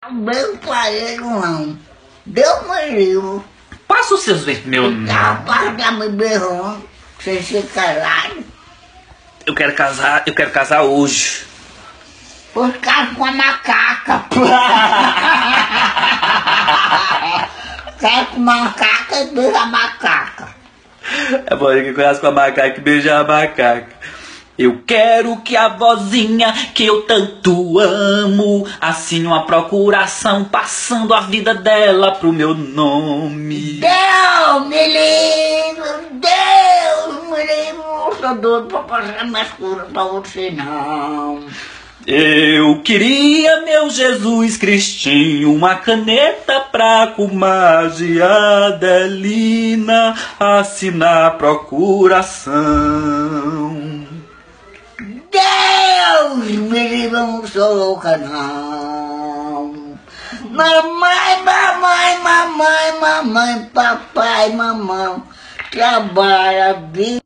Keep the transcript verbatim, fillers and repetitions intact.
Beijo pra ele não. Deus me livre. Passa os seus beijos, meu Tá, não. tá me beijando. Sem ser caralho. Eu quero casar, eu quero casar hoje. Por causa com a macaca. Sai com macaca e beija a macaca. É bom que conhece com a macaca e beija a macaca. Eu quero que a vozinha que eu tanto amo assine uma procuração passando a vida dela pro meu nome. Deus me livre, Deus me livre. Eu sou doido pra passar mais cura pra você não. Eu queria, meu Jesus Cristinho, uma caneta pra comadre Adelina assinar a procuração. Deus me livre, eu não sou louca não. Mamãe, mamãe, mamãe, mamãe, papai, mamãe, trabalha, vive.